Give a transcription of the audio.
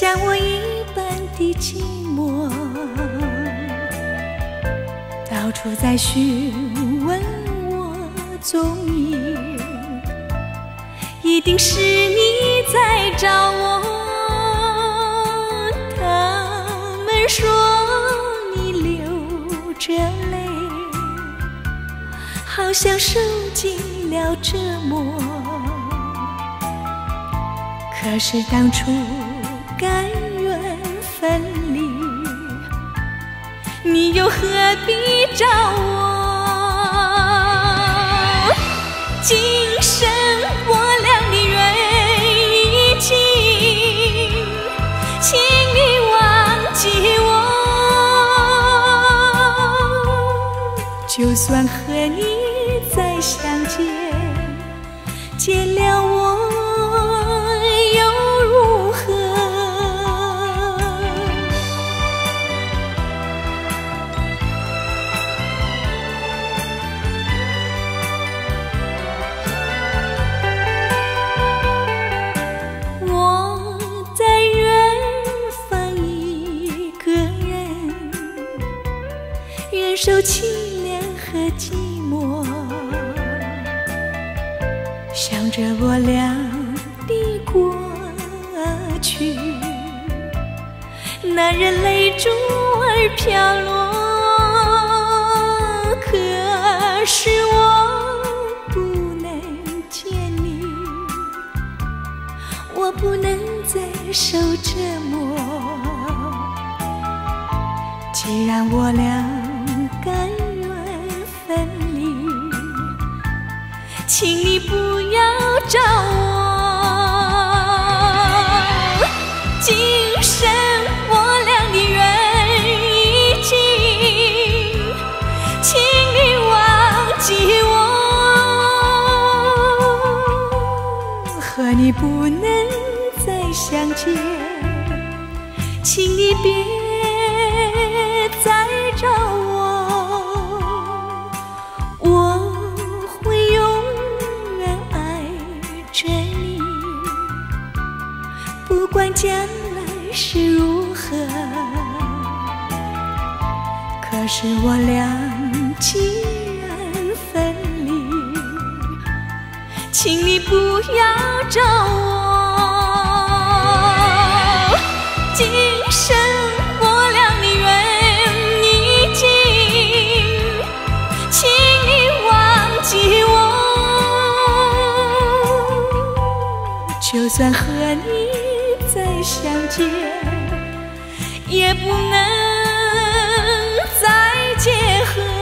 像我一般的寂寞，到处在询问我踪影，一定是你在找我。他们说你流着泪，好像受尽了折磨，可是当初甘愿分离，你又何必找我？今生我俩的缘已尽，请你忘记我。就算和你再相见，见了我又如何？我在远方一个人，忍受凄凉和寂寞，想着我俩的过去，男人泪珠儿飘落，可是我不能见你，我不能再受折磨。既然我俩甘愿分离，请你不要找我。今生我俩的缘已尽，请你忘记我。和你不能再相见，请你别再找我。我会永远爱着你，不管将来是如何。可是我俩既然分离，请你不要找我。今生我俩的缘已尽，请你忘记我。就算和你再相见，也不能再结合。